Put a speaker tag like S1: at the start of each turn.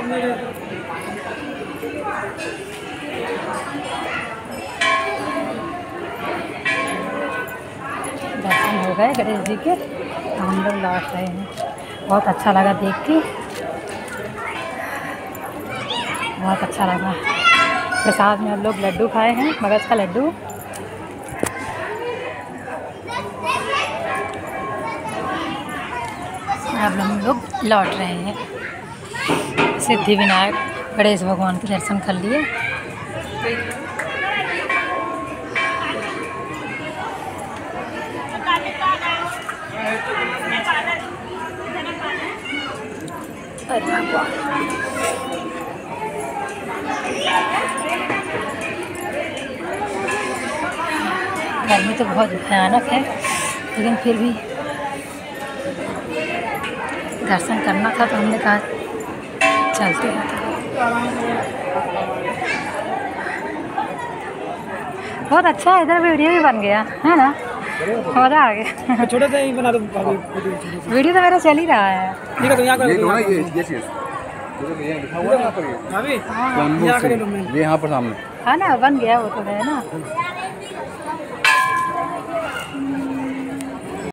S1: दर्शन हो गए गणेश जी के, हम लोग लौट रहे हैं। बहुत अच्छा लगा देख के, बहुत अच्छा लगा। प्रसाद में हम लोग लड्डू खाए हैं, मगज का लड्डू। अब हम लोग लौट रहे हैं। सिद्धि विनायक गणेश भगवान के दर्शन कर लिए। गर्मी तो बहुत भयानक है, लेकिन फिर भी दर्शन करना था तो हमने कहा चलते हैं। बहुत अच्छा है, इधर वीडियो भी बन गया है ना, मज़ा आ गया।
S2: छोटा सा ही बना दो
S1: वीडियो तो मेरा चल ही रहा है।
S2: ठीक है, तो यहाँ
S3: ये यहाँ पर सामने
S1: हाँ ना, बन गया वो तो है ना।